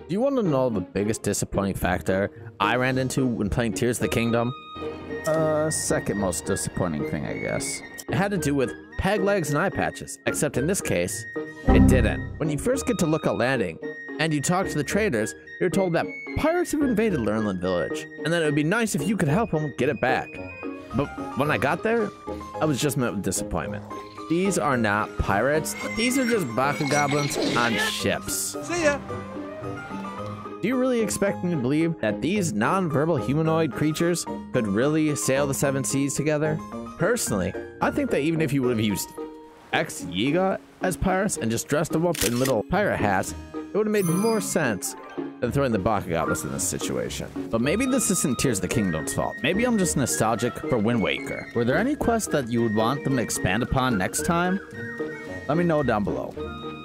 Do you want to know the biggest disappointing factor I ran into when playing Tears of the Kingdom? Second most disappointing thing, I guess. It had to do with peg legs and eye patches, except in this case, it didn't. When you first get to Lookout Landing, and you talk to the traders, you're told that pirates have invaded Lurnland Village, and that it would be nice if you could help them get it back. But when I got there, I was just met with disappointment. These are not pirates, these are just Baka goblins on ships. See ya! Do you really expect me to believe that these non-verbal humanoid creatures could really sail the seven seas together? Personally, I think that even if you would have used ex-Yiga as pirates and just dressed them up in little pirate hats, it would have made more sense than throwing the Baka goblins in this situation. But maybe this isn't Tears of the Kingdom's fault. Maybe I'm just nostalgic for Wind Waker. Were there any quests that you would want them to expand upon next time? Let me know down below.